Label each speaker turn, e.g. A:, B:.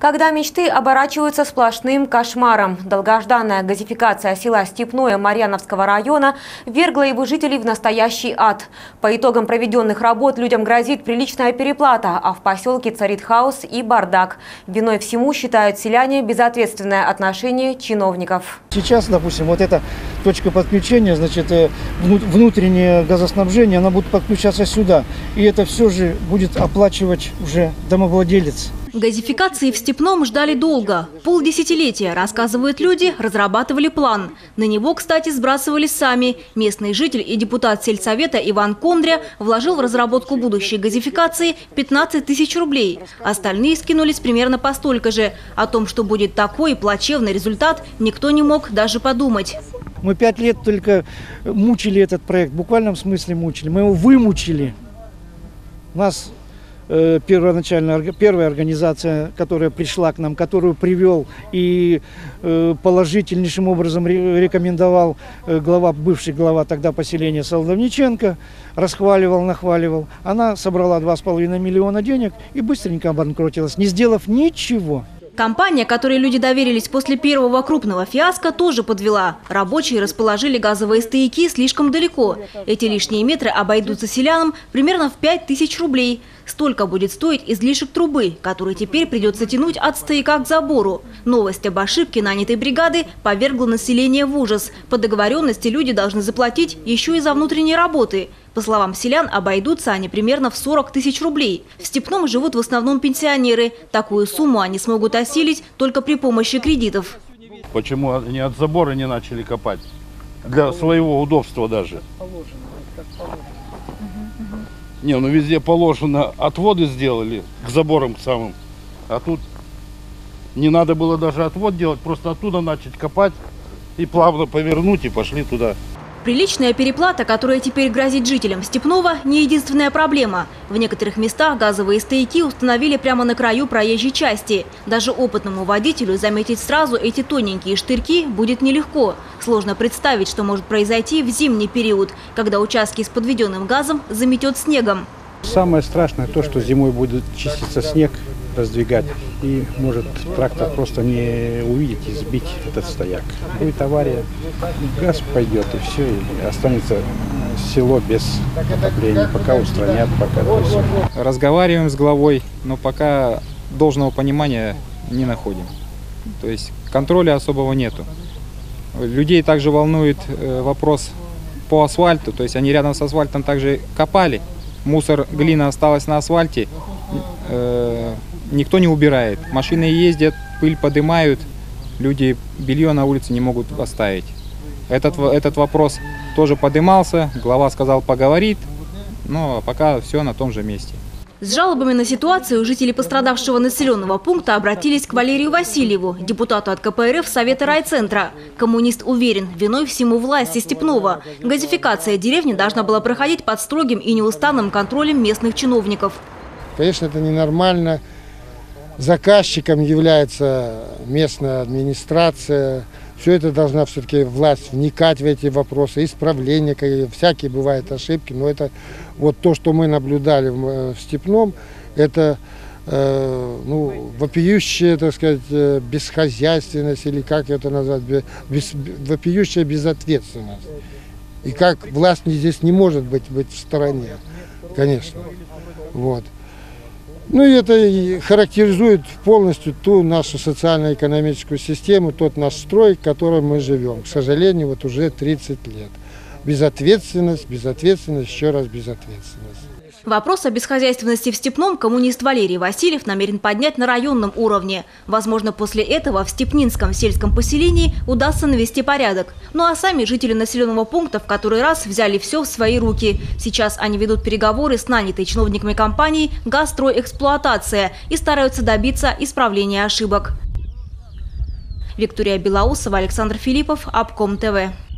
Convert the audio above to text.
A: Когда мечты оборачиваются сплошным кошмаром. Долгожданная газификация села Степное Марьяновского района ввергла его жителей в настоящий ад. По итогам проведенных работ людям грозит приличная переплата, а в поселке царит хаос и бардак. Виной всему считают селяне безответственное отношение чиновников.
B: Сейчас, допустим, вот эта точка подключения, значит, внутреннее газоснабжение, она будет подключаться сюда. И это все же будет оплачивать уже домовладелец.
C: Газификации в Степном ждали долго. Полдесятилетия, рассказывают люди, разрабатывали план. На него, кстати, сбрасывали сами. Местный житель и депутат сельсовета Иван Кондря вложил в разработку будущей газификации 15 тысяч рублей. Остальные скинулись примерно по столько же. О том, что будет такой плачевный результат, никто не мог даже подумать.
B: Мы 5 лет только мучили этот проект, в буквальном смысле мучили. Мы его вымучили. У нас первая организация, которая пришла к нам, которую привел и положительнейшим образом рекомендовал бывший глава тогда поселения Солодовниченко, расхваливал, нахваливал. Она собрала 2,5 миллиона денег и быстренько обанкротилась, не сделав ничего.
C: Компания, которой люди доверились после первого крупного фиаско, тоже подвела. Рабочие расположили газовые стояки слишком далеко. Эти лишние метры обойдутся селянам примерно в 5000 рублей. Столько будет стоить излишек трубы, который теперь придется тянуть от стояка к забору. Новость об ошибке нанятой бригады повергла население в ужас. По договоренности люди должны заплатить еще и за внутренние работы. По словам селян, обойдутся они примерно в 40 тысяч рублей. В Степном живут в основном пенсионеры. Такую сумму они смогут осилить только при помощи кредитов.
D: Почему они от забора не начали копать? Для своего удобства даже. Не, ну везде положено, отводы сделали к заборам к самым. А тут не надо было даже отвод делать, просто оттуда начать копать и плавно повернуть и пошли туда.
C: Приличная переплата, которая теперь грозит жителям Степного, не единственная проблема. В некоторых местах газовые стояки установили прямо на краю проезжей части. Даже опытному водителю заметить сразу эти тоненькие штырьки будет нелегко. Сложно представить, что может произойти в зимний период, когда участки с подведенным газом заметет снегом.
E: Самое страшное то, что зимой будет чиститься снег, раздвигать, и может трактор просто не увидеть и сбить этот стояк. Будет авария, газ пойдет и все, и останется село без отопления, пока устранят, пока все.
F: Разговариваем с главой, но пока должного понимания не находим. То есть контроля особого нету. Людей также волнует вопрос по асфальту, то есть они рядом с асфальтом также копали. Мусор, глина осталась на асфальте, никто не убирает. Машины ездят, пыль поднимают, люди белье на улице не могут оставить. Этот вопрос тоже поднимался, глава сказал поговорит, но пока все на том же месте.
C: С жалобами на ситуацию жители пострадавшего населенного пункта обратились к Валерию Васильеву, депутату от КПРФ Совета райцентра. Коммунист уверен, виной всему власти Степного. Газификация деревни должна была проходить под строгим и неустанным контролем местных чиновников.
G: Конечно, это ненормально. Заказчиком является местная администрация. Все это должна все-таки власть вникать в эти вопросы, исправления, всякие бывают ошибки. Но это вот то, что мы наблюдали в Степном, это вопиющая, так сказать, бесхозяйственность, или как это назвать, вопиющая безответственность. И как власть здесь не может быть в стороне, конечно. Вот. Ну и это характеризует полностью ту нашу социально-экономическую систему, тот наш строй, в котором мы живем. К сожалению, вот уже 30 лет. Безответственность, еще раз безответственность.
C: Вопрос о бесхозяйственности в Степном коммунист Валерий Васильев намерен поднять на районном уровне. Возможно, после этого в Степнинском сельском поселении удастся навести порядок. Ну а сами жители населенного пункта в который раз взяли все в свои руки. Сейчас они ведут переговоры с нанятой чиновниками компанией «Газстройэксплуатация» и стараются добиться исправления ошибок. Виктория Белоусова, Александр Филиппов, Обком ТВ.